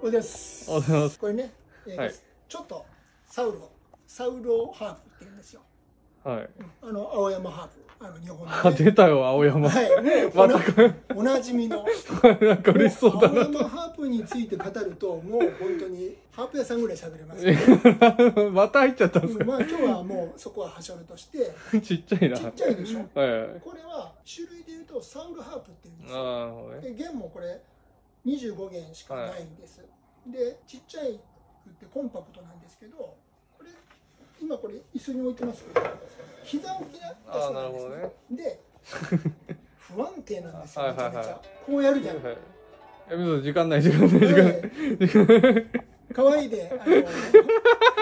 おです。 おはようございます。 これね、 はい、 ちょっとサウロハープって言うんですよ。 はい。 青山ハープ。日本の、ね。 あ、出たよ、青山。 はい。 またおなじみの。 なんか嬉しそうだな。 青山ハープについて語ると、もう本当にハープ屋さんぐらい喋れます、ね。 また入っちゃったんですか。 まあ今日はもうそこははしょるとして。 ちっちゃいな。 ちっちゃいでしょ。 はい。 これは種類で言うとサウルハープって言うんですよ。 ああ、なるほどね。 で弦もこれ25弦しかないんです。はい、でちっちゃいってコンパクトなんですけど、これ今これ椅子に置いてますけど膝置きだそうなんですね。で不安定なんですよ。めちゃめちゃこうやるじゃん。 時間ない。 可愛いで